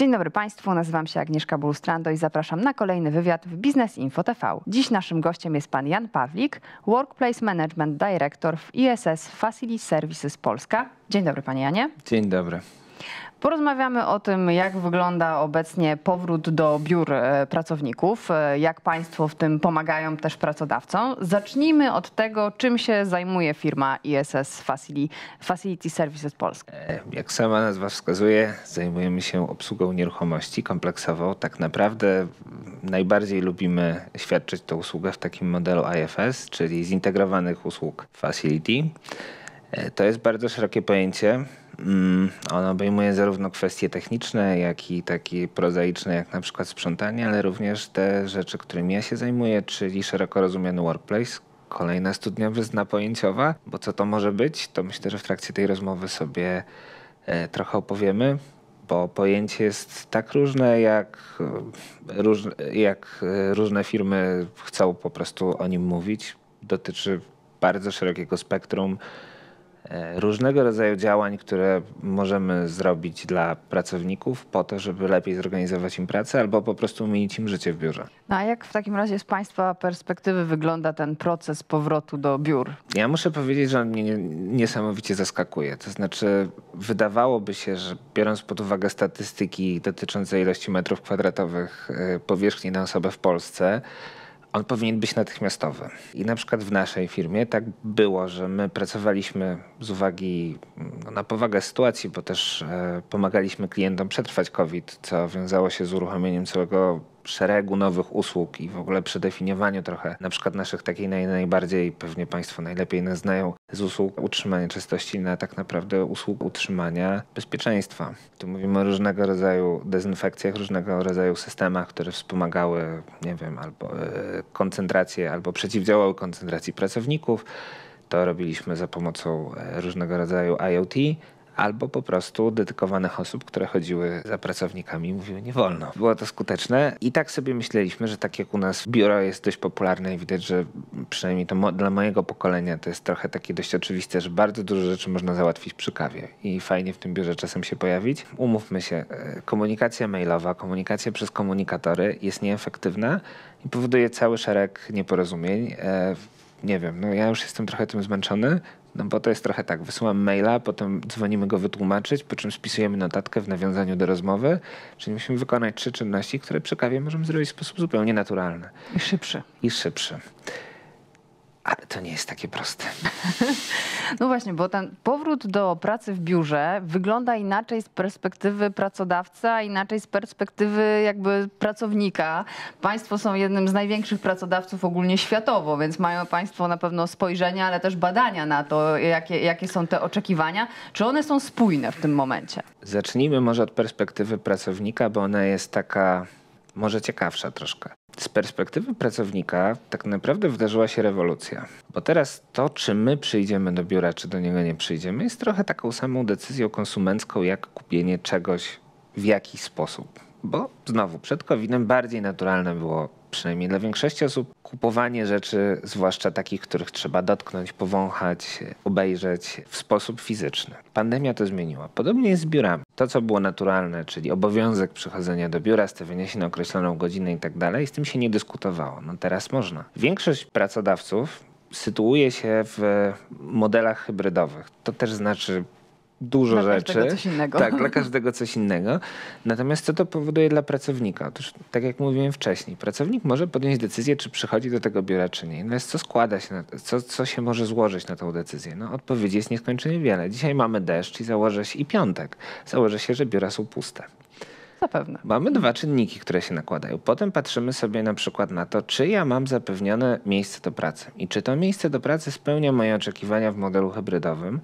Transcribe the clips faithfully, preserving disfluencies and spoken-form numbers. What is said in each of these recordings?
Dzień dobry Państwu, nazywam się Agnieszka Bulustrando i zapraszam na kolejny wywiad w Biznes Info T V. Dziś naszym gościem jest pan Jan Pawlik, Workplace Management Director w I S S Facility Services Polska. Dzień dobry panie Janie. Dzień dobry. Porozmawiamy o tym, jak wygląda obecnie powrót do biur pracowników, jak państwo w tym pomagają też pracodawcom. Zacznijmy od tego, czym się zajmuje firma I S S Facility Services Polska. Jak sama nazwa wskazuje, zajmujemy się obsługą nieruchomości kompleksową. Tak naprawdę najbardziej lubimy świadczyć tę usługę w takim modelu I F S, czyli zintegrowanych usług facility. To jest bardzo szerokie pojęcie. Ono obejmuje zarówno kwestie techniczne, jak i takie prozaiczne, jak na przykład sprzątanie, ale również te rzeczy, którymi ja się zajmuję, czyli szeroko rozumiany workplace. Kolejna studniowizna pojęciowa, bo co to może być, to myślę, że w trakcie tej rozmowy sobie trochę opowiemy, bo pojęcie jest tak różne, jak, róż, jak różne firmy chcą po prostu o nim mówić. Dotyczy bardzo szerokiego spektrum różnego rodzaju działań, które możemy zrobić dla pracowników po to, żeby lepiej zorganizować im pracę albo po prostu umienić im życie w biurze. No a jak w takim razie z państwa perspektywy wygląda ten proces powrotu do biur? Ja muszę powiedzieć, że on mnie niesamowicie zaskakuje. To znaczy wydawałoby się, że biorąc pod uwagę statystyki dotyczące ilości metrów kwadratowych powierzchni na osobę w Polsce, on powinien być natychmiastowy. I na przykład w naszej firmie tak było, że my pracowaliśmy z uwagi no, na powagę sytuacji, bo też e, pomagaliśmy klientom przetrwać COVID, co wiązało się z uruchomieniem całego szeregu nowych usług i w ogóle przedefiniowaniu trochę na przykład naszych takiej naj, najbardziej, pewnie Państwo najlepiej nas znają, z usług utrzymania czystości na tak naprawdę usług utrzymania bezpieczeństwa. Tu mówimy o różnego rodzaju dezynfekcjach, różnego rodzaju systemach, które wspomagały, nie wiem, albo e, koncentrację, albo przeciwdziałały koncentracji pracowników. To robiliśmy za pomocą e, różnego rodzaju I O T. Albo po prostu dedykowanych osób, które chodziły za pracownikami i mówiły nie wolno. Było to skuteczne i tak sobie myśleliśmy, że tak jak u nas biuro jest dość popularne i widać, że przynajmniej to mo- dla mojego pokolenia to jest trochę takie dość oczywiste, że bardzo dużo rzeczy można załatwić przy kawie i fajnie w tym biurze czasem się pojawić. Umówmy się, komunikacja mailowa, komunikacja przez komunikatory jest nieefektywna i powoduje cały szereg nieporozumień. E, nie wiem, no ja już jestem trochę tym zmęczony. No bo to jest trochę tak, wysyłam maila, potem dzwonimy go wytłumaczyć, po czym spisujemy notatkę w nawiązaniu do rozmowy, czyli musimy wykonać trzy czynności, które przy kawie możemy zrobić w sposób zupełnie naturalny. I szybszy. I szybszy. Ale to nie jest takie proste. No właśnie, bo ten powrót do pracy w biurze wygląda inaczej z perspektywy pracodawcy, a inaczej z perspektywy jakby pracownika. Państwo są jednym z największych pracodawców ogólnie światowo, więc mają państwo na pewno spojrzenie, ale też badania na to, jakie, jakie są te oczekiwania. Czy one są spójne w tym momencie? Zacznijmy może od perspektywy pracownika, bo ona jest taka może ciekawsza troszkę. Z perspektywy pracownika tak naprawdę wydarzyła się rewolucja. Bo teraz to, czy my przyjdziemy do biura, czy do niego nie przyjdziemy, jest trochę taką samą decyzją konsumencką, jak kupienie czegoś w jakiś sposób. Bo znowu, przed kowidem bardziej naturalne było, przynajmniej dla większości osób, kupowanie rzeczy, zwłaszcza takich, których trzeba dotknąć, powąchać, obejrzeć w sposób fizyczny. Pandemia to zmieniła. Podobnie jest z biurami. To, co było naturalne, czyli obowiązek przychodzenia do biura, stawiania się na określoną godzinę i tak dalej, z tym się nie dyskutowało. No teraz można. Większość pracodawców sytuuje się w modelach hybrydowych. To też znaczy dużo dla rzeczy. Dla każdego coś innego. Tak, dla każdego coś innego. Natomiast co to powoduje dla pracownika? Otóż, tak jak mówiłem wcześniej, pracownik może podjąć decyzję, czy przychodzi do tego biura, czy nie. Natomiast co składa się na to? Co, co się może złożyć na tą decyzję? No, odpowiedzi jest nieskończenie wiele. Dzisiaj mamy deszcz i założę się i piątek. Założę się, że biura są puste. Zapewne. Mamy dwa czynniki, które się nakładają. Potem patrzymy sobie na przykład na to, czy ja mam zapewnione miejsce do pracy i czy to miejsce do pracy spełnia moje oczekiwania w modelu hybrydowym.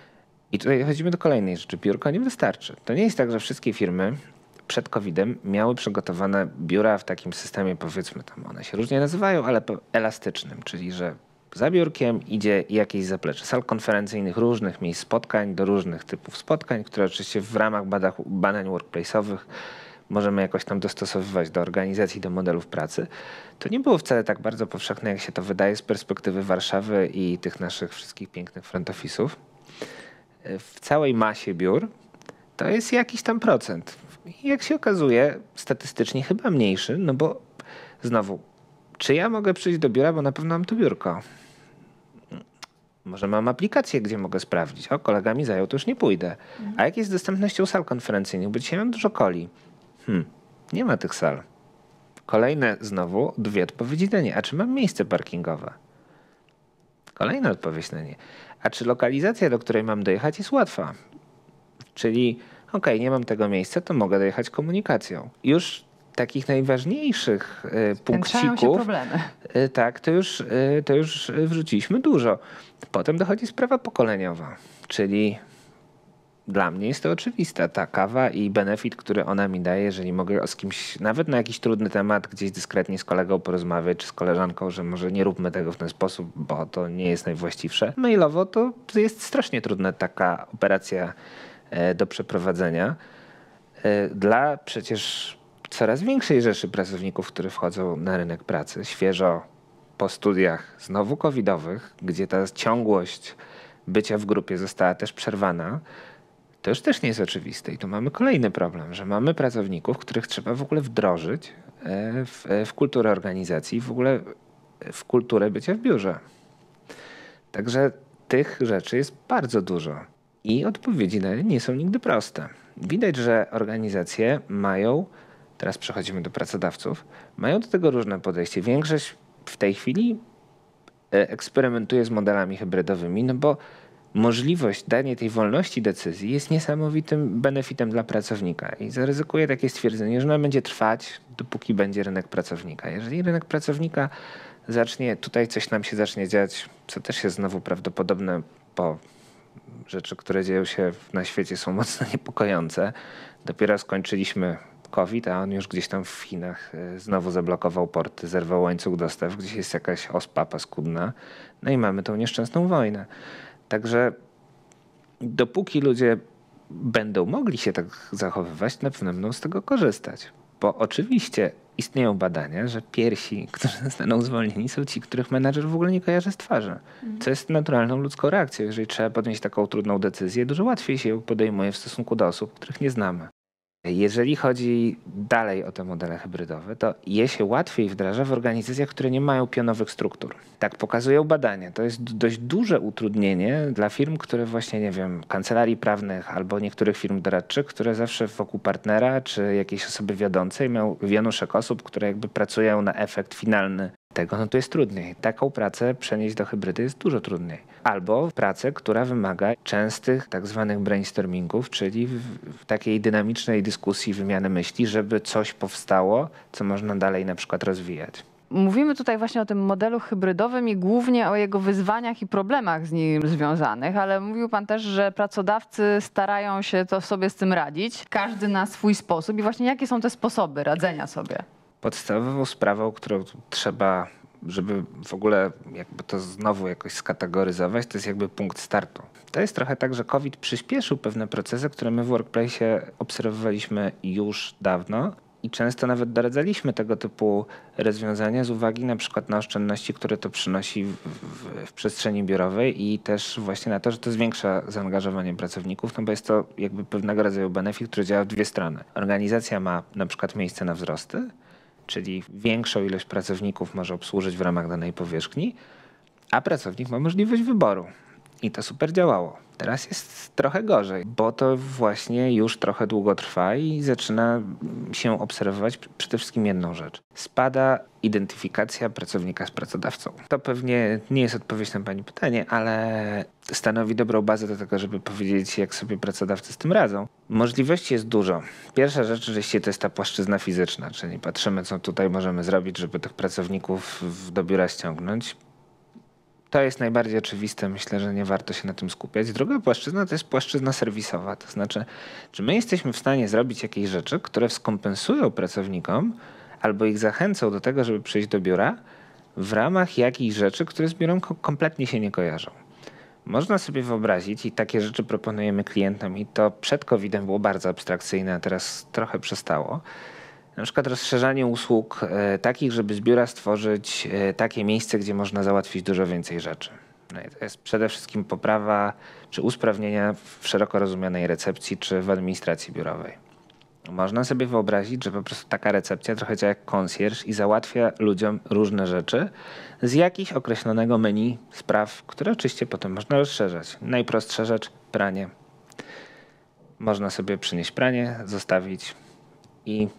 I tutaj chodzimy do kolejnej rzeczy. Biurko nie wystarczy. To nie jest tak, że wszystkie firmy przed kowidem miały przygotowane biura w takim systemie, powiedzmy tam, one się różnie nazywają, ale elastycznym, czyli że za biurkiem idzie jakieś zaplecze sal konferencyjnych, różnych miejsc spotkań, do różnych typów spotkań, które oczywiście w ramach badań, badań workplace'owych możemy jakoś tam dostosowywać do organizacji, do modelów pracy. To nie było wcale tak bardzo powszechne, jak się to wydaje z perspektywy Warszawy i tych naszych wszystkich pięknych front office'ów. W całej masie biur to jest jakiś tam procent. I jak się okazuje, statystycznie chyba mniejszy, no bo znowu, czy ja mogę przyjść do biura, bo na pewno mam tu biurko. Może mam aplikację, gdzie mogę sprawdzić. O, kolega mi zajął, to już nie pójdę. A jak jest z dostępnością sal konferencyjnych? Bo dzisiaj mam dużo coli. Hmm, nie ma tych sal. Kolejne znowu dwie odpowiedzi na nie. A czy mam miejsce parkingowe? Kolejna odpowiedź na nie. A czy lokalizacja, do której mam dojechać, jest łatwa? Czyli okej, okay, nie mam tego miejsca, to mogę dojechać komunikacją. Już takich najważniejszych y, punkcików, się problemy. Y, tak, to już, y, to już wrzuciliśmy dużo. Potem dochodzi sprawa pokoleniowa, czyli dla mnie jest to oczywista ta kawa i benefit, który ona mi daje, jeżeli mogę z kimś, nawet na jakiś trudny temat, gdzieś dyskretnie z kolegą porozmawiać, czy z koleżanką, że może nie róbmy tego w ten sposób, bo to nie jest najwłaściwsze. Mailowo to jest strasznie trudna taka operacja do przeprowadzenia. Dla przecież coraz większej rzeszy pracowników, którzy wchodzą na rynek pracy, świeżo po studiach znowu covidowych, gdzie ta ciągłość bycia w grupie została też przerwana, to już też nie jest oczywiste. I tu mamy kolejny problem, że mamy pracowników, których trzeba w ogóle wdrożyć w, w kulturę organizacji, w ogóle w kulturę bycia w biurze. Także tych rzeczy jest bardzo dużo. I odpowiedzi na nie nie są nigdy proste. Widać, że organizacje mają, teraz przechodzimy do pracodawców, mają do tego różne podejście. Większość w tej chwili eksperymentuje z modelami hybrydowymi, no bo możliwość dania tej wolności decyzji jest niesamowitym benefitem dla pracownika. I zaryzykuję takie stwierdzenie, że ona będzie trwać, dopóki będzie rynek pracownika. Jeżeli rynek pracownika zacznie, tutaj coś nam się zacznie dziać, co też jest znowu prawdopodobne, bo rzeczy, które dzieją się na świecie są mocno niepokojące. Dopiero skończyliśmy COVID, a on już gdzieś tam w Chinach znowu zablokował porty, zerwał łańcuch dostaw, gdzieś jest jakaś ospa paskudna. No i mamy tą nieszczęsną wojnę. Także dopóki ludzie będą mogli się tak zachowywać, na pewno będą z tego korzystać. Bo oczywiście istnieją badania, że pierwsi, którzy zostaną zwolnieni, są ci, których menadżer w ogóle nie kojarzy z twarzy. Co jest naturalną ludzką reakcją. Jeżeli trzeba podjąć taką trudną decyzję, dużo łatwiej się ją podejmuje w stosunku do osób, których nie znamy. Jeżeli chodzi dalej o te modele hybrydowe, to je się łatwiej wdraża w organizacjach, które nie mają pionowych struktur. Tak pokazują badania. To jest dość duże utrudnienie dla firm, które właśnie, nie wiem, kancelarii prawnych albo niektórych firm doradczych, które zawsze wokół partnera czy jakiejś osoby wiodącej mają wianuszek osób, które jakby pracują na efekt finalny tego, no to jest trudniej. Taką pracę przenieść do hybrydy jest dużo trudniej. Albo pracę, która wymaga częstych tak zwanych brainstormingów, czyli w, w takiej dynamicznej dyskusji, wymiany myśli, żeby coś powstało, co można dalej na przykład rozwijać. Mówimy tutaj właśnie o tym modelu hybrydowym i głównie o jego wyzwaniach i problemach z nim związanych, ale mówił pan też, że pracodawcy starają się to sobie z tym radzić, każdy na swój sposób. I właśnie jakie są te sposoby radzenia sobie? Podstawową sprawą, którą trzeba, żeby w ogóle jakby to znowu jakoś skategoryzować, to jest jakby punkt startu. To jest trochę tak, że COVID przyspieszył pewne procesy, które my w Workplace'ie obserwowaliśmy już dawno i często nawet doradzaliśmy tego typu rozwiązania z uwagi na przykład na oszczędności, które to przynosi w, w, w przestrzeni biurowej i też właśnie na to, że to zwiększa zaangażowanie pracowników, no bo jest to jakby pewnego rodzaju benefit, który działa w dwie strony. Organizacja ma na przykład miejsce na wzrosty, czyli większą ilość pracowników może obsłużyć w ramach danej powierzchni, a pracownik ma możliwość wyboru. I to super działało. Teraz jest trochę gorzej, bo to właśnie już trochę długo trwa i zaczyna się obserwować przede wszystkim jedną rzecz. Spada identyfikacja pracownika z pracodawcą. To pewnie nie jest odpowiedź na pani pytanie, ale stanowi dobrą bazę do tego, żeby powiedzieć, jak sobie pracodawcy z tym radzą. Możliwości jest dużo. Pierwsza rzecz oczywiście to jest ta płaszczyzna fizyczna, czyli patrzymy, co tutaj możemy zrobić, żeby tych pracowników do biura ściągnąć. To jest najbardziej oczywiste, myślę, że nie warto się na tym skupiać. Druga płaszczyzna to jest płaszczyzna serwisowa, to znaczy, czy my jesteśmy w stanie zrobić jakieś rzeczy, które skompensują pracownikom albo ich zachęcą do tego, żeby przyjść do biura w ramach jakichś rzeczy, które z biurem kompletnie się nie kojarzą. Można sobie wyobrazić i takie rzeczy proponujemy klientom i to przed kowidem było bardzo abstrakcyjne, a teraz trochę przestało. Na przykład rozszerzanie usług e, takich, żeby z biura stworzyć e, takie miejsce, gdzie można załatwić dużo więcej rzeczy. No i to jest przede wszystkim poprawa czy usprawnienia w szeroko rozumianej recepcji czy w administracji biurowej. Można sobie wyobrazić, że po prostu taka recepcja trochę działa jak concierge i załatwia ludziom różne rzeczy z jakichś określonego menu spraw, które oczywiście potem można rozszerzać. Najprostsza rzecz, pranie. Można sobie przynieść pranie, zostawić i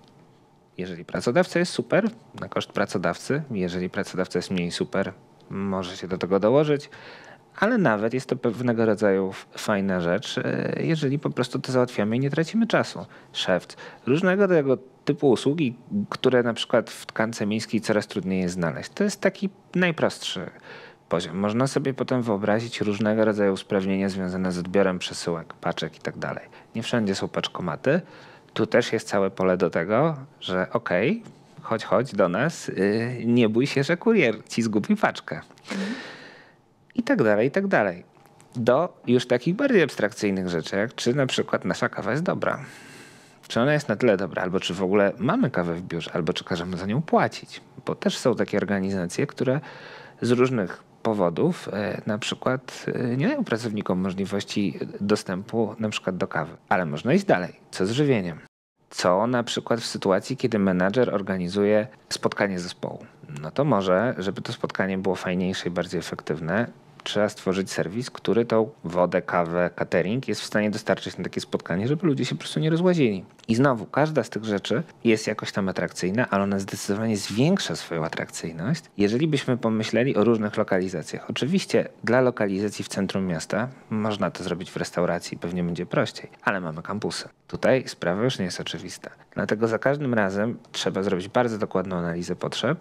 jeżeli pracodawca jest super, na koszt pracodawcy, jeżeli pracodawca jest mniej super, może się do tego dołożyć, ale nawet jest to pewnego rodzaju fajna rzecz, jeżeli po prostu to załatwiamy i nie tracimy czasu. Szewc. Różnego tego typu usługi, które na przykład w tkance miejskiej coraz trudniej jest znaleźć. To jest taki najprostszy poziom. Można sobie potem wyobrazić różnego rodzaju usprawnienia związane z odbiorem przesyłek, paczek i tak dalej. Nie wszędzie są paczkomaty. Tu też jest całe pole do tego, że okej, okay, chodź, chodź do nas, yy, nie bój się, że kurier ci zgubi paczkę. Mhm. I tak dalej, i tak dalej. Do już takich bardziej abstrakcyjnych rzeczy, jak czy na przykład nasza kawa jest dobra. Czy ona jest na tyle dobra, albo czy w ogóle mamy kawę w biurze, albo czy każemy za nią płacić. Bo też są takie organizacje, które z różnych powodów na przykład nie dają pracownikom możliwości dostępu na przykład do kawy. Ale można iść dalej. Co z żywieniem? Co na przykład w sytuacji, kiedy menadżer organizuje spotkanie zespołu? No to może, żeby to spotkanie było fajniejsze i bardziej efektywne, trzeba stworzyć serwis, który tą wodę, kawę, catering jest w stanie dostarczyć na takie spotkanie, żeby ludzie się po prostu nie rozłazili. I znowu, każda z tych rzeczy jest jakoś tam atrakcyjna, ale ona zdecydowanie zwiększa swoją atrakcyjność, jeżeli byśmy pomyśleli o różnych lokalizacjach. Oczywiście dla lokalizacji w centrum miasta można to zrobić w restauracji, pewnie będzie prościej, ale mamy kampusy. Tutaj sprawa już nie jest oczywista. Dlatego za każdym razem trzeba zrobić bardzo dokładną analizę potrzeb,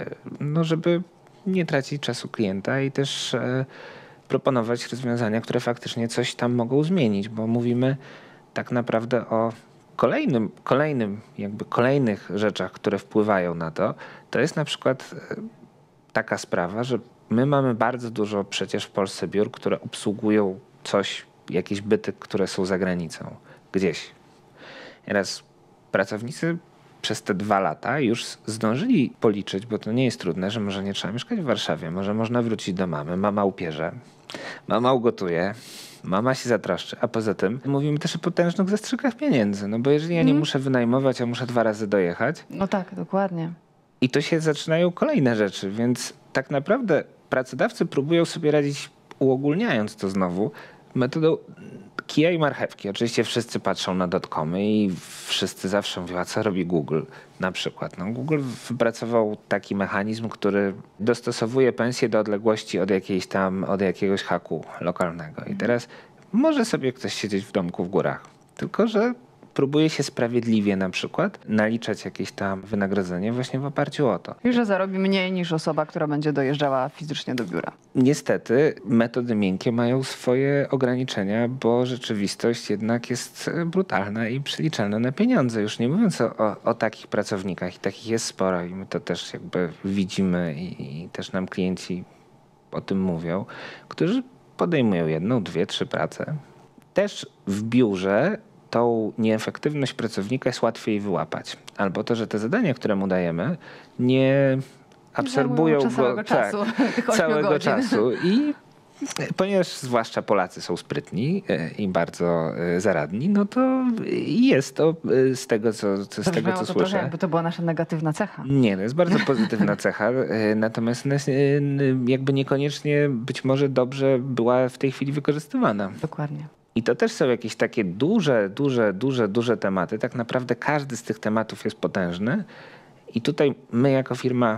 no żeby nie tracić czasu klienta i też e, proponować rozwiązania, które faktycznie coś tam mogą zmienić, bo mówimy tak naprawdę o kolejnym, kolejnym jakby kolejnych rzeczach, które wpływają na to. To jest na przykład e, taka sprawa, że my mamy bardzo dużo przecież w Polsce biur, które obsługują coś, jakieś byty, które są za granicą, gdzieś. Teraz pracownicy przez te dwa lata już zdążyli policzyć, bo to nie jest trudne, że może nie trzeba mieszkać w Warszawie, może można wrócić do mamy, mama upierze, mama ugotuje, mama się zatroszczy, a poza tym mówimy też o potężnych zastrzykach pieniędzy, no bo jeżeli ja nie muszę wynajmować, a muszę dwa razy dojechać. No tak, dokładnie. I to się zaczynają kolejne rzeczy, więc tak naprawdę pracodawcy próbują sobie radzić, uogólniając to znowu, metodą kija i marchewki. Oczywiście wszyscy patrzą na dotcomy i wszyscy zawsze mówią, a co robi Google na przykład. No, Google wypracował taki mechanizm, który dostosowuje pensję do odległości od jakiejś tam, od jakiegoś haku lokalnego. I teraz może sobie ktoś siedzieć w domku w górach, tylko że próbuje się sprawiedliwie na przykład naliczać jakieś tam wynagrodzenie właśnie w oparciu o to. I że zarobi mniej niż osoba, która będzie dojeżdżała fizycznie do biura. Niestety metody miękkie mają swoje ograniczenia, bo rzeczywistość jednak jest brutalna i przeliczalna na pieniądze. Już nie mówiąc o, o, o takich pracownikach i takich jest sporo i my to też jakby widzimy i, i też nam klienci o tym mówią, którzy podejmują jedną, dwie, trzy prace. Też w biurze tą nieefektywność pracownika jest łatwiej wyłapać. Albo to, że te zadania, które mu dajemy, nie absorbują go całego czasu, tak, całego czasu. I ponieważ zwłaszcza Polacy są sprytni i bardzo zaradni, no to jest to z tego, co, z to tego, co to słyszę. Trochę, jakby to była nasza negatywna cecha. Nie, to jest bardzo pozytywna cecha. Natomiast jakby niekoniecznie być może dobrze była w tej chwili wykorzystywana. Dokładnie. I to też są jakieś takie duże, duże, duże, duże tematy. Tak naprawdę każdy z tych tematów jest potężny. I tutaj my jako firma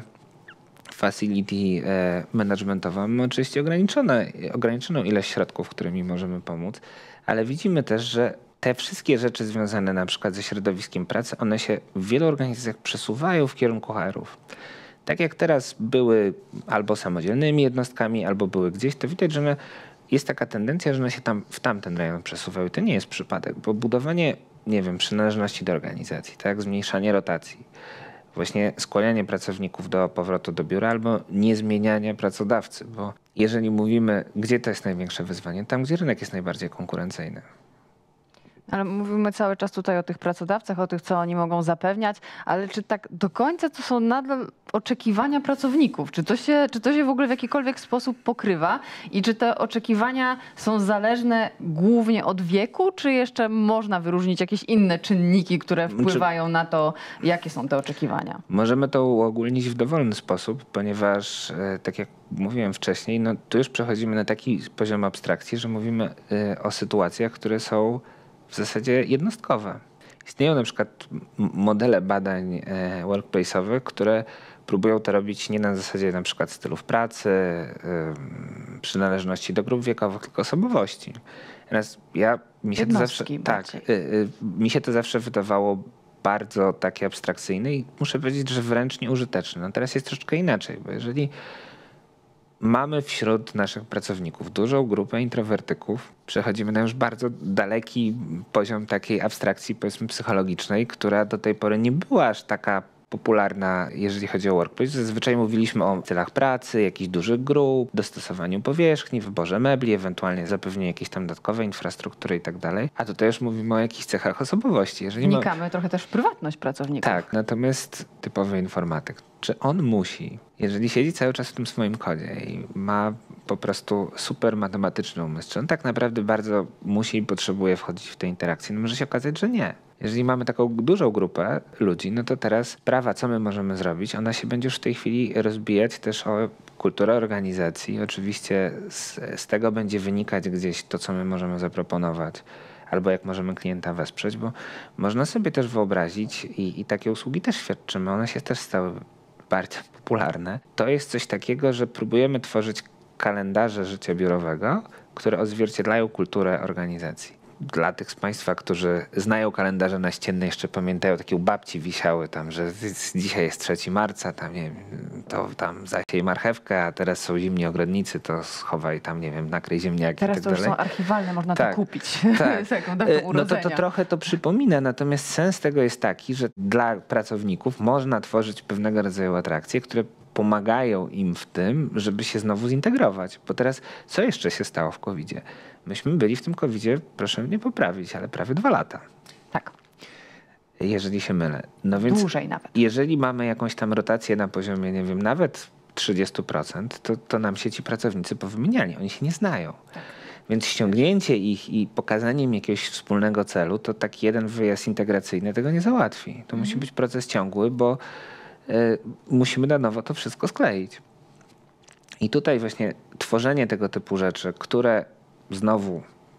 facility managementowa mamy oczywiście ograniczone, ograniczoną ilość środków, którymi możemy pomóc. Ale widzimy też, że te wszystkie rzeczy związane na przykład ze środowiskiem pracy, one się w wielu organizacjach przesuwają w kierunku H R-ów. Tak jak teraz były albo samodzielnymi jednostkami, albo były gdzieś, to widać, że one jest taka tendencja, że one się tam w tamten rejon przesuwały. To nie jest przypadek, bo budowanie, nie wiem, przynależności do organizacji, tak, zmniejszanie rotacji, właśnie skłanianie pracowników do powrotu do biura albo nie zmieniania pracodawcy, bo jeżeli mówimy, gdzie to jest największe wyzwanie, tam, gdzie rynek jest najbardziej konkurencyjny. Ale mówimy cały czas tutaj o tych pracodawcach, o tych, co oni mogą zapewniać, ale czy tak do końca to są nadal oczekiwania pracowników? Czy to się, czy to się w ogóle w jakikolwiek sposób pokrywa? I czy te oczekiwania są zależne głównie od wieku, czy jeszcze można wyróżnić jakieś inne czynniki, które wpływają na to, jakie są te oczekiwania? Możemy to uogólnić w dowolny sposób, ponieważ e, tak jak mówiłem wcześniej, no tu już przechodzimy na taki poziom abstrakcji, że mówimy e, o sytuacjach, które są w zasadzie jednostkowe. Istnieją na przykład modele badań e, workplace'owych, które próbują to robić nie na zasadzie na przykład stylów pracy, y, przynależności do grup wiekowych, tylko osobowości. Natomiast ja, mi się to zawsze, tak, y, y, mi się to zawsze wydawało bardzo takie abstrakcyjne i muszę powiedzieć, że wręcz nieużyteczne. No teraz jest troszeczkę inaczej, bo jeżeli mamy wśród naszych pracowników dużą grupę introwertyków, przechodzimy na już bardzo daleki poziom takiej abstrakcji, powiedzmy psychologicznej, która do tej pory nie była aż taka popularna, jeżeli chodzi o workplace. Zazwyczaj mówiliśmy o celach pracy, jakichś dużych grup, dostosowaniu powierzchni, wyborze mebli, ewentualnie zapewnieniu jakiejś tam dodatkowej infrastruktury i tak dalej. A tutaj już mówimy o jakichś cechach osobowości. Jeżeli Wnikamy ma... trochę też w prywatność pracowników. Tak, natomiast typowy informatyk, czy on musi, jeżeli siedzi cały czas w tym swoim kodzie i ma po prostu super matematyczny umysł, czy on tak naprawdę bardzo musi i potrzebuje wchodzić w te interakcje? No może się okazać, że nie. Jeżeli mamy taką dużą grupę ludzi, no to teraz prawa, co my możemy zrobić, ona się będzie już w tej chwili rozbijać też o kulturę organizacji. Oczywiście z, z tego będzie wynikać gdzieś to, co my możemy zaproponować, albo jak możemy klienta wesprzeć, bo można sobie też wyobrazić i, i takie usługi też świadczymy, one się też stały bardzo popularne. To jest coś takiego, że próbujemy tworzyć kalendarze życia biurowego, które odzwierciedlają kulturę organizacji. Dla tych z Państwa, którzy znają kalendarze naścienne, jeszcze pamiętają, takie u babci wisiały tam, że dzisiaj jest trzeciego marca, tam nie wiem, to tam zasiej marchewkę, a teraz są zimni ogrodnicy, to schowaj tam, nie wiem, nakryj ziemniaki teraz i tak to już dalej. są archiwalne, można tak, to kupić. Tak. Z jaką datą urodzenia. No to, to trochę to przypomina, natomiast sens tego jest taki, że dla pracowników można tworzyć pewnego rodzaju atrakcje, które pomagają im w tym, żeby się znowu zintegrować. Bo teraz co jeszcze się stało w kowidzie? Myśmy byli w tym kowidzie, proszę mnie poprawić, ale prawie dwa lata. Tak. Jeżeli się mylę. No więc dłużej nawet. Jeżeli mamy jakąś tam rotację na poziomie, nie wiem, nawet trzydzieści procent, to, to nam się ci pracownicy powymieniali. Oni się nie znają. Tak. Więc ściągnięcie ich i pokazanie im jakiegoś wspólnego celu, to taki jeden wyjazd integracyjny tego nie załatwi. To mhm. musi być proces ciągły, bo y, musimy na nowo to wszystko skleić. I tutaj właśnie tworzenie tego typu rzeczy, które znowu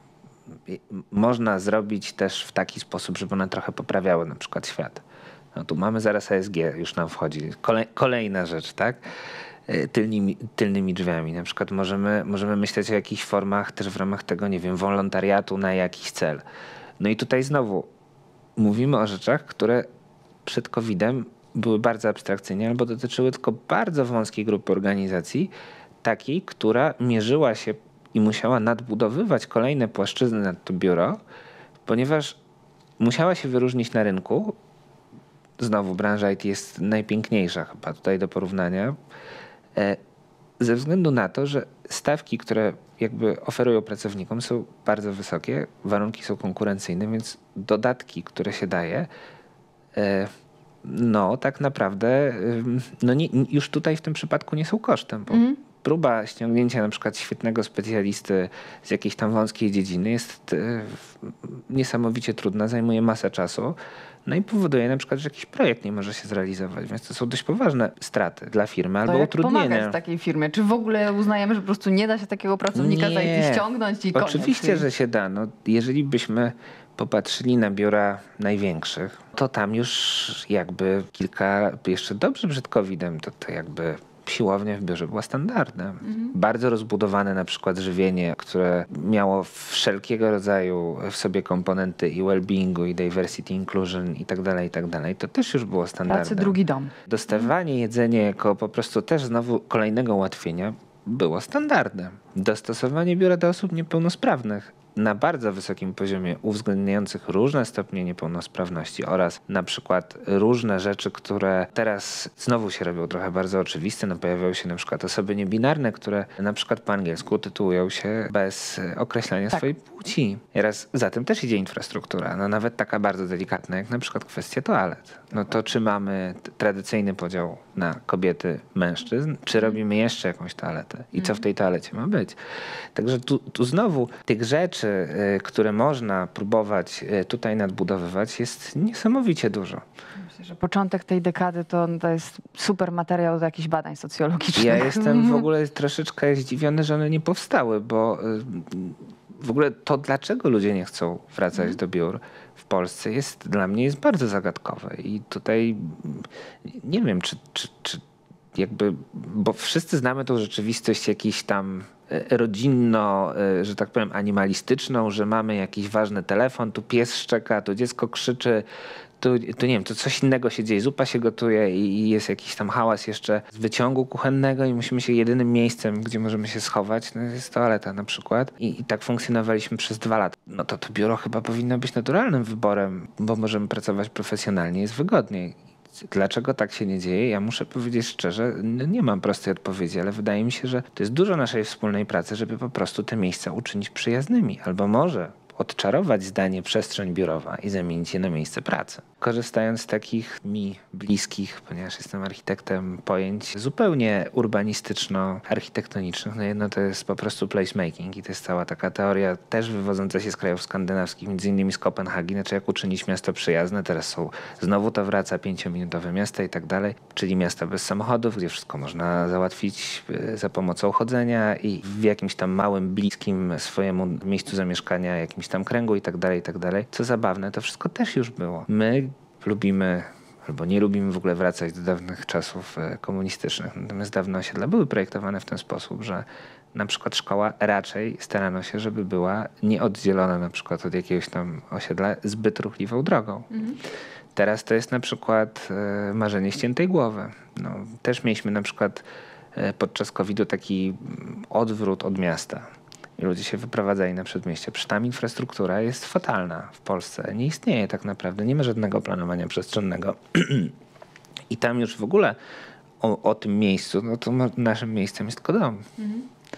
można zrobić też w taki sposób, żeby one trochę poprawiały na przykład świat. No tu mamy zaraz A S G, już nam wchodzi. Kolej, kolejna rzecz, tak? Tylnymi, tylnymi drzwiami. Na przykład możemy, możemy myśleć o jakichś formach też w ramach tego, nie wiem, wolontariatu na jakiś cel. No i tutaj znowu mówimy o rzeczach, które przed kowidem były bardzo abstrakcyjne albo dotyczyły tylko bardzo wąskiej grupy organizacji, takiej, która mierzyła się i musiała nadbudowywać kolejne płaszczyzny nad to biuro, ponieważ musiała się wyróżnić na rynku. Znowu branża I T jest najpiękniejsza chyba tutaj do porównania. Ze względu na to, że stawki, które jakby oferują pracownikom, są bardzo wysokie, warunki są konkurencyjne, więc dodatki, które się daje, no tak naprawdę no nie, już tutaj w tym przypadku nie są kosztem, bo mm. próba ściągnięcia na przykład świetnego specjalisty z jakiejś tam wąskiej dziedziny jest niesamowicie trudna, zajmuje masę czasu. No i powoduje na przykład, że jakiś projekt nie może się zrealizować, więc to są dość poważne straty dla firmy albo to jak utrudnienia. Pomagać takiej firmie? Czy w ogóle uznajemy, że po prostu nie da się takiego pracownika nie. z I T ściągnąć i koniec? Oczywiście, że się da. No, jeżeli byśmy popatrzyli na biura największych, to tam już jakby kilka, jeszcze dobrze przed kowidem, to, to jakby siłownia w biurze była standardem. Mhm. Bardzo rozbudowane na przykład żywienie, które miało wszelkiego rodzaju w sobie komponenty i well-beingu, i diversity, inclusion i tak dalej, i tak dalej. To też już było standardem. Pracy drugi dom. Dostawanie mhm. jedzenia jako po prostu też znowu kolejnego ułatwienia było standardem. Dostosowanie biura do osób niepełnosprawnych na bardzo wysokim poziomie uwzględniających różne stopnie niepełnosprawności oraz na przykład różne rzeczy, które teraz znowu się robią trochę bardzo oczywiste. No, pojawiają się na przykład osoby niebinarne, które na przykład po angielsku tytułują się bez określania Tak. swojej płci. I raz za tym też idzie infrastruktura, no nawet taka bardzo delikatna, jak na przykład kwestia toalet. No to czy mamy t- tradycyjny podział na kobiety, mężczyzn, czy robimy jeszcze jakąś toaletę? I co w tej toalecie ma być? Także tu, tu znowu tych rzeczy, y, które można próbować y, tutaj nadbudowywać, jest niesamowicie dużo. Myślę, że początek tej dekady to, to jest super materiał do jakichś badań socjologicznych. Ja jestem w ogóle troszeczkę zdziwiony, że one nie powstały, bo y, w ogóle to, dlaczego ludzie nie chcą wracać mm. do biur w Polsce, jest dla mnie jest bardzo zagadkowe. I tutaj nie wiem, czy, czy, czy jakby, bo wszyscy znamy tą rzeczywistość jakiś tam rodzinno, że tak powiem, animalistyczną, że mamy jakiś ważny telefon, tu pies szczeka, tu dziecko krzyczy, tu, tu nie wiem, to coś innego się dzieje, zupa się gotuje i, i jest jakiś tam hałas jeszcze z wyciągu kuchennego i musimy się jedynym miejscem, gdzie możemy się schować, no jest toaleta na przykład. I, i tak funkcjonowaliśmy przez dwa lata. No to to biuro chyba powinno być naturalnym wyborem, bo możemy pracować profesjonalnie, jest wygodniej. Dlaczego tak się nie dzieje? Ja muszę powiedzieć szczerze, nie mam prostej odpowiedzi, ale wydaje mi się, że to jest dużo naszej wspólnej pracy, żeby po prostu te miejsca uczynić przyjaznymi. Albo może odczarować zdanie przestrzeń biurowa i zamienić je na miejsce pracy. Korzystając z takich mi bliskich, ponieważ jestem architektem, pojęć zupełnie urbanistyczno-architektonicznych. No jedno to jest po prostu placemaking i to jest cała taka teoria też wywodząca się z krajów skandynawskich, między innymi z Kopenhagi, znaczy jak uczynić miasto przyjazne. Teraz są, znowu to wraca, pięciominutowe miasta i tak dalej, czyli miasta bez samochodów, gdzie wszystko można załatwić za pomocą chodzenia i w jakimś tam małym, bliskim swojemu miejscu zamieszkania, jakimś tam kręgu i tak dalej, i tak dalej. Co zabawne, to wszystko też już było. My lubimy albo nie lubimy w ogóle wracać do dawnych czasów komunistycznych. Natomiast dawne osiedla były projektowane w ten sposób, że na przykład szkoła raczej starano się, żeby była nieoddzielona na przykład od jakiegoś tam osiedla zbyt ruchliwą drogą. Mhm. Teraz to jest na przykład marzenie ściętej głowy. No, też mieliśmy na przykład podczas kowida taki odwrót od miasta. I ludzie się wyprowadzali na przedmieście. Przecież tam infrastruktura jest fatalna w Polsce. Nie istnieje tak naprawdę. Nie ma żadnego planowania przestrzennego. I tam już w ogóle o, o tym miejscu, no to naszym miejscem jest tylko dom. Mhm.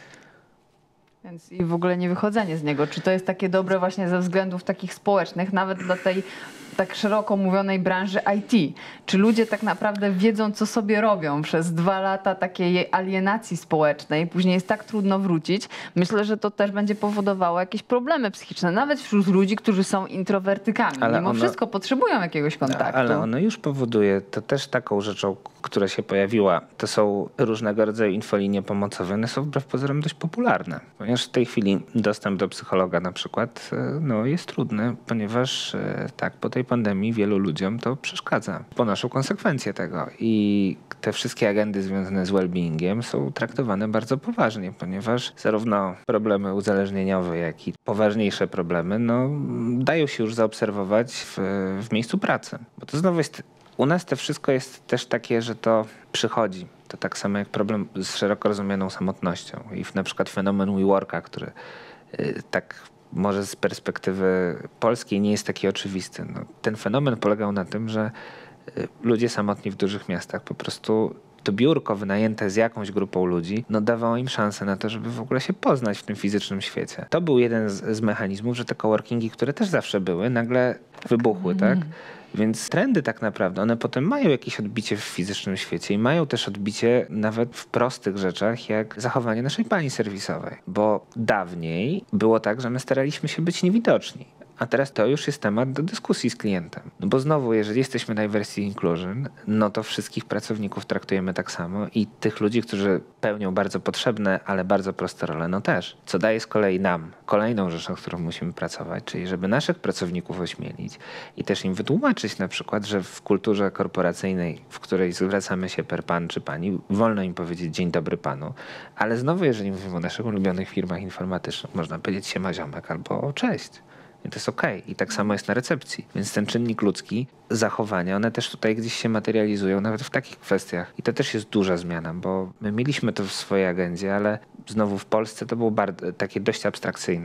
Więc i w ogóle nie wychodzenie z niego. Czy to jest takie dobre właśnie ze względów takich społecznych, nawet dla tej tak szeroko mówionej branży I T? Czy ludzie tak naprawdę wiedzą, co sobie robią przez dwa lata takiej alienacji społecznej? Później jest tak trudno wrócić. Myślę, że to też będzie powodowało jakieś problemy psychiczne, nawet wśród ludzi, którzy są introwertykami. Ale Mimo ono, wszystko potrzebują jakiegoś kontaktu. Ale ono już powoduje, to też taką rzeczą, która się pojawiła, to są różnego rodzaju infolinie pomocowe. One są wbrew pozorom dość popularne. Ponieważ w tej chwili dostęp do psychologa na przykład no, jest trudny, ponieważ tak, po tej pandemii wielu ludziom to przeszkadza. Ponoszą konsekwencje tego i te wszystkie agendy związane z well-beingiem są traktowane bardzo poważnie, ponieważ zarówno problemy uzależnieniowe, jak i poważniejsze problemy no, dają się już zaobserwować w, w miejscu pracy. Bo to znowu jest, u nas to wszystko jest też takie, że to przychodzi. To tak samo jak problem z szeroko rozumianą samotnością i na przykład fenomen WeWorka, który yy, tak może z perspektywy polskiej nie jest taki oczywisty. No, ten fenomen polegał na tym, że ludzie samotni w dużych miastach po prostu to biurko wynajęte z jakąś grupą ludzi no dawało im szansę na to, żeby w ogóle się poznać w tym fizycznym świecie. To był jeden z, z mechanizmów, że te coworkingi, które też zawsze były, nagle wybuchły, mm. tak? Więc trendy tak naprawdę, one potem mają jakieś odbicie w fizycznym świecie i mają też odbicie nawet w prostych rzeczach, jak zachowanie naszej pani serwisowej. Bo dawniej było tak, że my staraliśmy się być niewidoczni. A teraz to już jest temat do dyskusji z klientem. No bo znowu, jeżeli jesteśmy diversity inclusion, no to wszystkich pracowników traktujemy tak samo i tych ludzi, którzy pełnią bardzo potrzebne, ale bardzo proste role, no też. Co daje z kolei nam kolejną rzecz, nad którą musimy pracować, czyli żeby naszych pracowników ośmielić i też im wytłumaczyć na przykład, że w kulturze korporacyjnej, w której zwracamy się per pan czy pani, wolno im powiedzieć dzień dobry panu, ale znowu, jeżeli mówimy o naszych ulubionych firmach informatycznych, można powiedzieć siema ziomek albo cześć. I to jest okej. Okay. I tak samo jest na recepcji. Więc ten czynnik ludzki, zachowania, one też tutaj gdzieś się materializują, nawet w takich kwestiach. I to też jest duża zmiana, bo my mieliśmy to w swojej agendzie, ale znowu w Polsce to było bardzo, takie dość abstrakcyjne.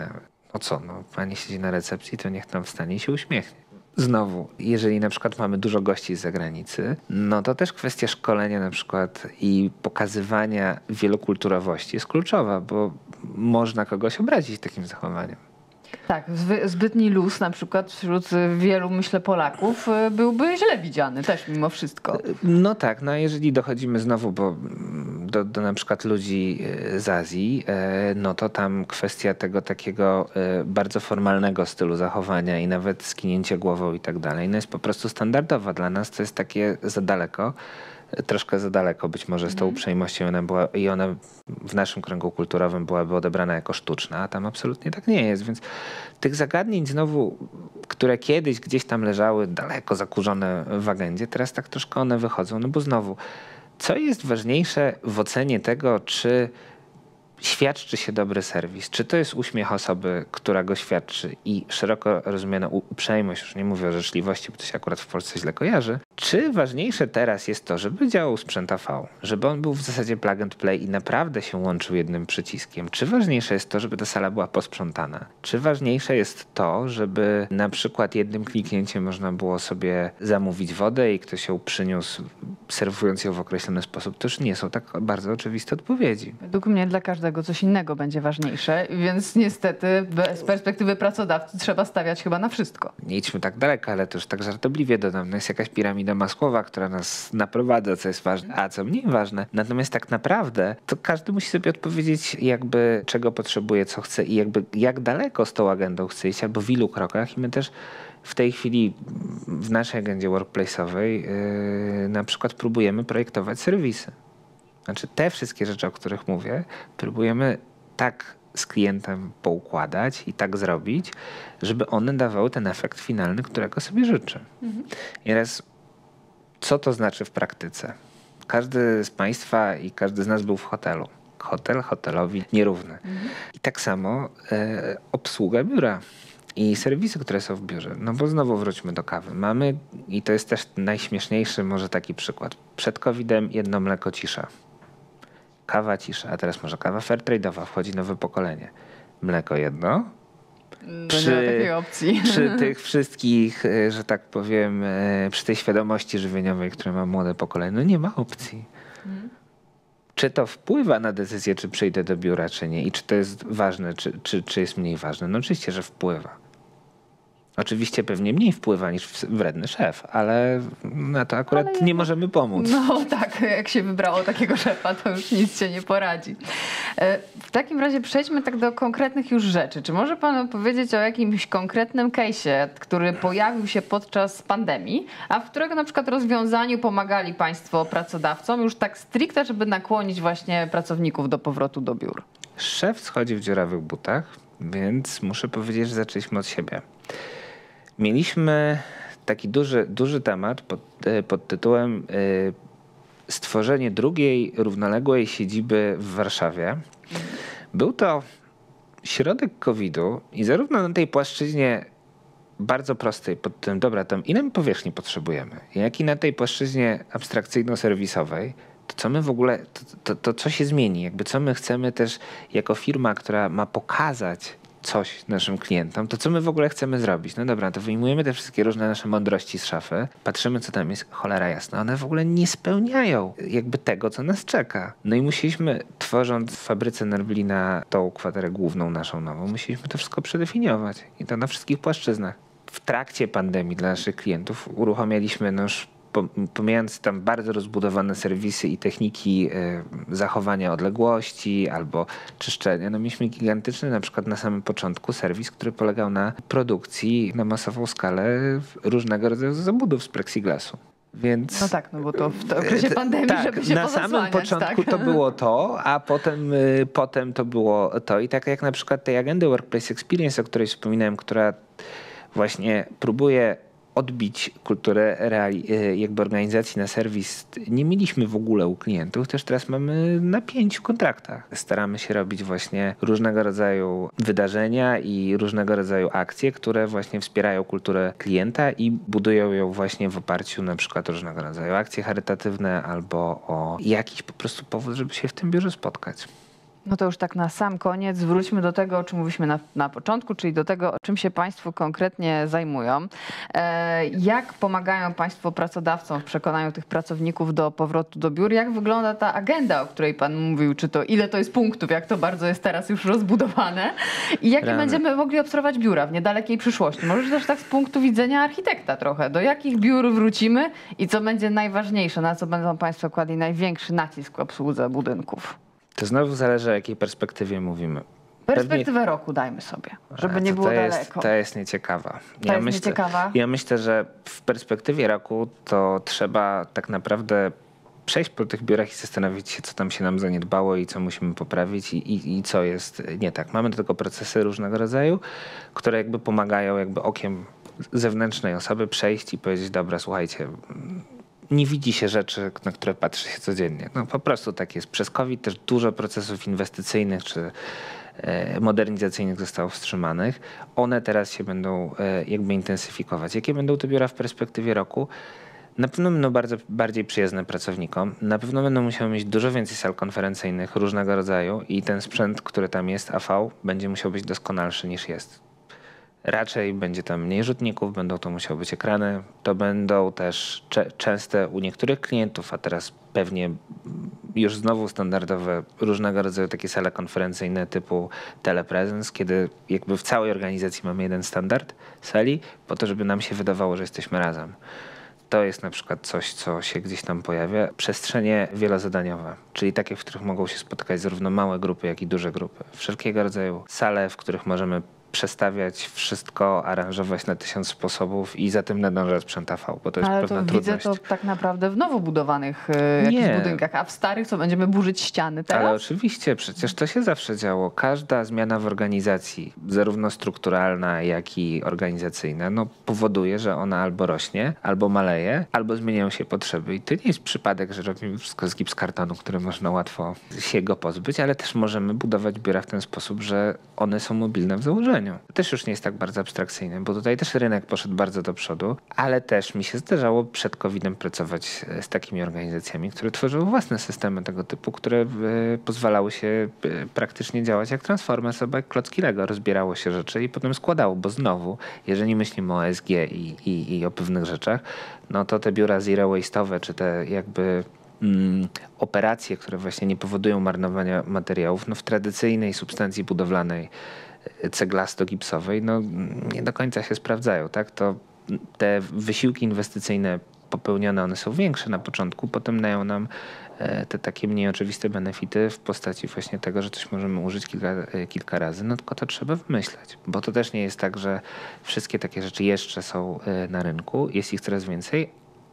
O co, no pani siedzi na recepcji, to niech tam wstanie i się uśmiechnie. Znowu, jeżeli na przykład mamy dużo gości z zagranicy, no to też kwestia szkolenia na przykład i pokazywania wielokulturowości jest kluczowa, bo można kogoś obrazić takim zachowaniem. Tak, zwy- zbytni luz na przykład wśród wielu, myślę, Polaków y, byłby źle widziany też mimo wszystko. No tak, no a jeżeli dochodzimy znowu bo do, do na przykład ludzi z Azji, no to tam kwestia tego takiego bardzo formalnego stylu zachowania i nawet skinięcie głową i tak dalej, no jest po prostu standardowa. Dla nas to jest takie za daleko. Troszkę za daleko być może z tą Mhm. uprzejmością ona była, i ona w naszym kręgu kulturowym byłaby odebrana jako sztuczna, a tam absolutnie tak nie jest. Więc tych zagadnień znowu, które kiedyś gdzieś tam leżały daleko zakurzone w agendzie, teraz tak troszkę one wychodzą. No bo znowu, co jest ważniejsze w ocenie tego, czy świadczy się dobry serwis? Czy to jest uśmiech osoby, która go świadczy i szeroko rozumiana uprzejmość, już nie mówię o życzliwości, bo to się akurat w Polsce źle kojarzy. Czy ważniejsze teraz jest to, żeby działał sprzęt A V, żeby on był w zasadzie plug and play i naprawdę się łączył jednym przyciskiem? Czy ważniejsze jest to, żeby ta sala była posprzątana? Czy ważniejsze jest to, żeby na przykład jednym kliknięciem można było sobie zamówić wodę i ktoś ją przyniósł, serwując ją w określony sposób? To już nie są tak bardzo oczywiste odpowiedzi. Według mnie dla każdego coś innego będzie ważniejsze, więc niestety z perspektywy pracodawcy trzeba stawiać chyba na wszystko. Nie idźmy tak daleko, ale też tak żartobliwie dodam, no jest jakaś piramida Masłowa, która nas naprowadza, co jest ważne, a co mniej ważne. Natomiast tak naprawdę to każdy musi sobie odpowiedzieć, jakby czego potrzebuje, co chce i jakby jak daleko z tą agendą chce iść, albo w ilu krokach. I my też w tej chwili w naszej agendzie workplace'owej yy, na przykład próbujemy projektować serwisy. Znaczy te wszystkie rzeczy, o których mówię, próbujemy tak z klientem poukładać i tak zrobić, żeby one dawały ten efekt finalny, którego sobie życzę. Mhm. I teraz, co to znaczy w praktyce? Każdy z Państwa i każdy z nas był w hotelu. Hotel hotelowi nierówny. Mhm. I tak samo e, obsługa biura i serwisy, które są w biurze. No bo znowu wróćmy do kawy. Mamy, i to jest też najśmieszniejszy może taki przykład. Przed kowidem jedno mleko cisza. Kawa cisza, a teraz może kawa fairtrade'owa, wchodzi nowe pokolenie. Mleko jedno. Przy, nie ma takiej opcji. Przy tych wszystkich, że tak powiem, przy tej świadomości żywieniowej, które ma młode pokolenie, no nie ma opcji. Hmm. Czy to wpływa na decyzję, czy przyjdę do biura, czy nie? I czy to jest ważne, czy, czy, czy jest mniej ważne? No oczywiście, że wpływa. Oczywiście pewnie mniej wpływa niż wredny szef, ale na to akurat ale nie możemy pomóc. No tak, jak się wybrało takiego szefa, to już nic się nie poradzi. W takim razie przejdźmy tak do konkretnych już rzeczy. Czy może pan opowiedzieć o jakimś konkretnym case'ie, który pojawił się podczas pandemii, a w którego na przykład rozwiązaniu pomagali państwo pracodawcom już tak stricte, żeby nakłonić właśnie pracowników do powrotu do biur? Szef schodzi w dziurawych butach, więc muszę powiedzieć, że zaczęliśmy od siebie. Mieliśmy taki duży, duży temat pod, pod tytułem stworzenie drugiej równoległej siedziby w Warszawie. Był to środek kowida i zarówno na tej płaszczyźnie bardzo prostej pod tym, dobra, tam ile my powierzchni potrzebujemy, jak i na tej płaszczyźnie abstrakcyjno-serwisowej, to co my w ogóle, to, to, to co się zmieni, jakby co my chcemy też jako firma, która ma pokazać coś naszym klientom, to co my w ogóle chcemy zrobić? No dobra, to wyjmujemy te wszystkie różne nasze mądrości z szafy, patrzymy co tam jest, cholera jasna, one w ogóle nie spełniają jakby tego, co nas czeka. No i musieliśmy, tworząc w fabryce Nerblina tą kwaterę główną naszą nową, musieliśmy to wszystko przedefiniować i to na wszystkich płaszczyznach. W trakcie pandemii dla naszych klientów uruchamialiśmy no już pomijając tam bardzo rozbudowane serwisy i techniki y, zachowania odległości albo czyszczenia, no mieliśmy gigantyczny na przykład na samym początku serwis, który polegał na produkcji na masową skalę różnego rodzaju zabudów z plexiglasu. Więc, no tak, no bo to w okresie pandemii, tak, żeby się na samym początku tak. to było to, a potem, y, potem to było to. I tak jak na przykład tej agendy Workplace Experience, o której wspominałem, która właśnie próbuje odbić kulturę reali, jakby organizacji na serwis, nie mieliśmy w ogóle u klientów, też teraz mamy na pięciu kontraktach. Staramy się robić właśnie różnego rodzaju wydarzenia i różnego rodzaju akcje, które właśnie wspierają kulturę klienta i budują ją właśnie w oparciu na przykład o różnego rodzaju akcje charytatywne albo o jakiś po prostu powód, żeby się w tym biurze spotkać. No to już tak na sam koniec wróćmy do tego, o czym mówiliśmy na, na początku, czyli do tego, czym się Państwo konkretnie zajmują. E, jak pomagają Państwo pracodawcom w przekonaniu tych pracowników do powrotu do biur? Jak wygląda ta agenda, o której Pan mówił? Czy to ile to jest punktów, jak to bardzo jest teraz już rozbudowane? I jakie Rany. będziemy mogli obserwować biura w niedalekiej przyszłości? Może też tak z punktu widzenia architekta trochę. Do jakich biur wrócimy i co będzie najważniejsze? Na co będą Państwo kładli największy nacisk w obsłudze budynków? To znowu zależy, o jakiej perspektywie mówimy. Perspektywę Pewnie... roku dajmy sobie, żeby A, nie to było to daleko. Jest, to jest nieciekawa. To jest myślę, nieciekawa? Ja myślę, że w perspektywie roku to trzeba tak naprawdę przejść po tych biurach i zastanowić się, co tam się nam zaniedbało i co musimy poprawić i, i, i co jest nie tak. Mamy do tego procesy różnego rodzaju, które jakby pomagają jakby okiem zewnętrznej osoby przejść i powiedzieć, dobra, słuchajcie, nie widzi się rzeczy, na które patrzy się codziennie. No po prostu tak jest. Przez COVID też dużo procesów inwestycyjnych czy modernizacyjnych zostało wstrzymanych. One teraz się będą jakby intensyfikować. Jakie będą te biura w perspektywie roku? Na pewno będą bardzo, bardziej przyjazne pracownikom. Na pewno będą musiały mieć dużo więcej sal konferencyjnych różnego rodzaju i ten sprzęt, który tam jest, A V, będzie musiał być doskonalszy niż jest. Raczej będzie tam mniej rzutników, będą to musiały być ekrany. To będą też cze- częste u niektórych klientów, a teraz pewnie już znowu standardowe różnego rodzaju takie sale konferencyjne typu telepresence, kiedy jakby w całej organizacji mamy jeden standard sali po to, żeby nam się wydawało, że jesteśmy razem. To jest na przykład coś, co się gdzieś tam pojawia. Przestrzenie wielozadaniowe, czyli takie, w których mogą się spotykać zarówno małe grupy, jak i duże grupy. Wszelkiego rodzaju sale, w których możemy przestawiać wszystko, aranżować na tysiąc sposobów i za tym nadążać sprzęt A V, bo to jest Ale pewna to trudność. widzę to tak naprawdę w nowo budowanych y, jakichś Nie. budynkach, a w starych co będziemy burzyć ściany teraz? Ale oczywiście, przecież to się zawsze działo. Każda zmiana w organizacji, zarówno strukturalna, jak i organizacyjna, no, powoduje, że ona albo rośnie, albo maleje, albo zmieniają się potrzeby. I to nie jest przypadek, że robimy wszystko z gipskartonu, który można łatwo się go pozbyć, ale też możemy budować biura w ten sposób, że one są mobilne w założeniu. To też już nie jest tak bardzo abstrakcyjne, bo tutaj też rynek poszedł bardzo do przodu, ale też mi się zdarzało przed kowidem pracować z takimi organizacjami, które tworzyły własne systemy tego typu, które y, pozwalały się y, praktycznie działać jak Transformers albo jak klocki Lego. Rozbierało się rzeczy i potem składało, bo znowu, jeżeli myślimy o E S G i, i, i o pewnych rzeczach, no to te biura zero waste'owe, czy te jakby mm, operacje, które właśnie nie powodują marnowania materiałów, no w tradycyjnej substancji budowlanej ceglasto-gipsowej, no nie do końca się sprawdzają, tak? To te wysiłki inwestycyjne popełnione, one są większe na początku, potem dają nam te takie mniej oczywiste benefity w postaci właśnie tego, że coś możemy użyć kilka, kilka razy, no tylko to trzeba wymyśleć, bo to też nie jest tak, że wszystkie takie rzeczy jeszcze są na rynku, jest ich coraz więcej,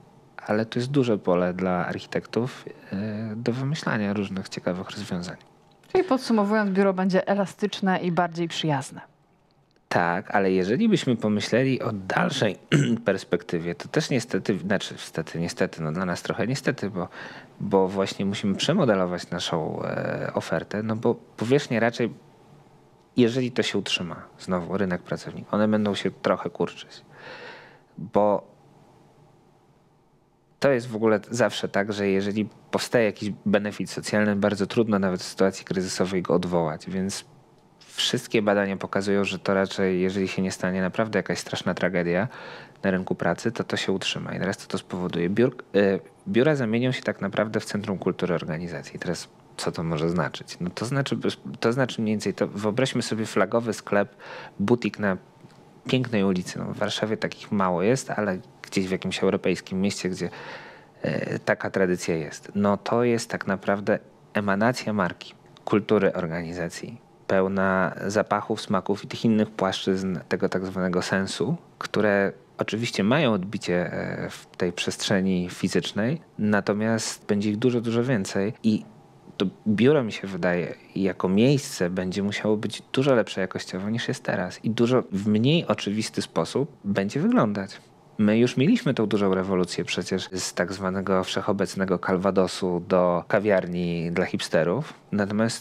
ale to jest duże pole dla architektów do wymyślania różnych ciekawych rozwiązań. Czyli podsumowując, biuro będzie elastyczne i bardziej przyjazne. Tak, ale jeżeli byśmy pomyśleli o dalszej perspektywie, to też niestety, znaczy niestety, niestety, no dla nas trochę niestety, bo, bo właśnie musimy przemodelować naszą e, ofertę, no bo powierzchnie raczej, jeżeli to się utrzyma, znowu rynek pracowników, one będą się trochę kurczyć, bo to jest w ogóle zawsze tak, że jeżeli powstaje jakiś benefit socjalny, bardzo trudno nawet w sytuacji kryzysowej go odwołać, więc wszystkie badania pokazują, że to raczej, jeżeli się nie stanie naprawdę jakaś straszna tragedia na rynku pracy, to to się utrzyma. I teraz co to spowoduje? Biur, y, biura zamienią się tak naprawdę w centrum kultury organizacji. I teraz co to może znaczyć? No to znaczy, to znaczy mniej więcej, to wyobraźmy sobie flagowy sklep, butik na pięknej ulicy. No w Warszawie takich mało jest, ale gdzieś w jakimś europejskim mieście, gdzie y, taka tradycja jest. No to jest tak naprawdę emanacja marki, kultury organizacji, pełna zapachów, smaków i tych innych płaszczyzn tego tak zwanego sensu, które oczywiście mają odbicie w tej przestrzeni fizycznej, natomiast będzie ich dużo, dużo więcej i to biuro, mi się wydaje, jako miejsce będzie musiało być dużo lepsze jakościowo niż jest teraz i dużo w mniej oczywisty sposób będzie wyglądać. My już mieliśmy tą dużą rewolucję przecież z tak zwanego wszechobecnego Calvadosu do kawiarni dla hipsterów, natomiast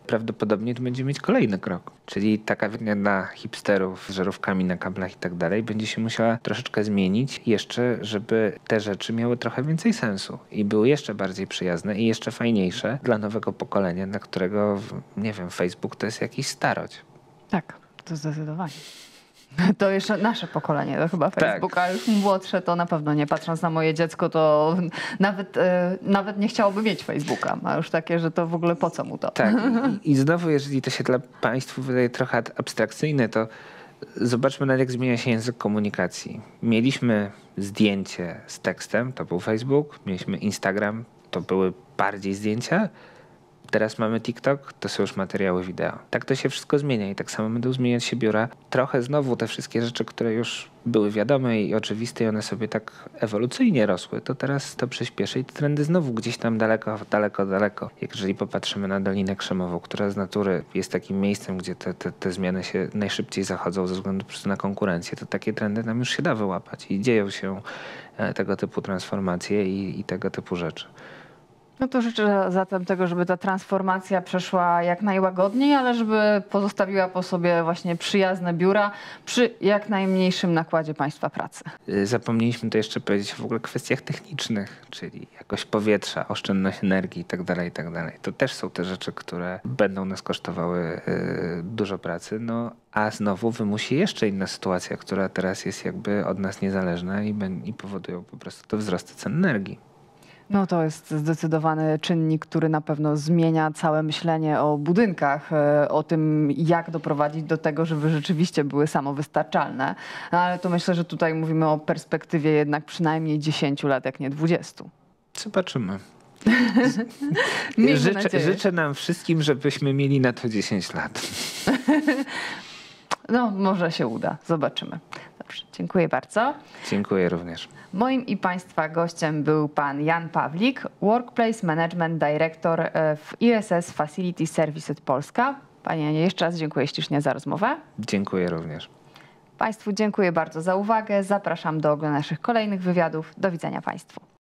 prawdopodobnie tu będziemy mieć kolejny krok. Czyli ta kawiarnia dla hipsterów z żarówkami na kablach i tak dalej będzie się musiała troszeczkę zmienić jeszcze, żeby te rzeczy miały trochę więcej sensu i były jeszcze bardziej przyjazne i jeszcze fajniejsze dla nowego pokolenia, dla którego, nie wiem, Facebook to jest jakiś starość. Tak, to zdecydowanie. To jeszcze nasze pokolenie, to chyba Tak. Facebook, a już młodsze to na pewno nie. Patrząc na moje dziecko, to nawet, e, nawet nie chciałoby mieć Facebooka. A już takie, że to w ogóle po co mu to? Tak. I, i znowu, jeżeli to się dla państwu wydaje trochę abstrakcyjne, to zobaczmy nawet, jak zmienia się język komunikacji. Mieliśmy zdjęcie z tekstem, to był Facebook. Mieliśmy Instagram, to były bardziej zdjęcia. Teraz mamy TikTok, to są już materiały wideo. Tak to się wszystko zmienia i tak samo będą zmieniać się biura. Trochę znowu te wszystkie rzeczy, które już były wiadome i oczywiste i one sobie tak ewolucyjnie rosły, to teraz to przyspieszy i te trendy znowu gdzieś tam daleko, daleko, daleko. Jeżeli popatrzymy na Dolinę Krzemową, która z natury jest takim miejscem, gdzie te, te, te zmiany się najszybciej zachodzą ze względu po prostu na konkurencję, to takie trendy nam już się da wyłapać i dzieją się tego typu transformacje i, i tego typu rzeczy. No to życzę zatem tego, żeby ta transformacja przeszła jak najłagodniej, ale żeby pozostawiła po sobie właśnie przyjazne biura przy jak najmniejszym nakładzie państwa pracy. Zapomnieliśmy to jeszcze powiedzieć w ogóle o kwestiach technicznych, czyli jakość powietrza, oszczędność energii itd., itd. To też są te rzeczy, które będą nas kosztowały dużo pracy, no a znowu wymusi jeszcze inna sytuacja, która teraz jest jakby od nas niezależna i, i powodują po prostu to wzrosty cen energii. No to jest zdecydowany czynnik, który na pewno zmienia całe myślenie o budynkach, o tym, jak doprowadzić do tego, żeby rzeczywiście były samowystarczalne. No ale to myślę, że tutaj mówimy o perspektywie jednak przynajmniej dziesięciu lat, jak nie dwudziestu. Zobaczymy. Miejmy życzę, nadzieję. życzę nam wszystkim, żebyśmy mieli na to dziesięć lat. No, może się uda. Zobaczymy. Dobrze, dziękuję bardzo. Dziękuję również. Moim i Państwa gościem był pan Jan Pawlik, Workplace Management Director w I S S Facility Services Polska. Panie Janie, jeszcze raz dziękuję ślicznie za rozmowę. Dziękuję również. Państwu dziękuję bardzo za uwagę. Zapraszam do oglądania naszych kolejnych wywiadów. Do widzenia Państwu.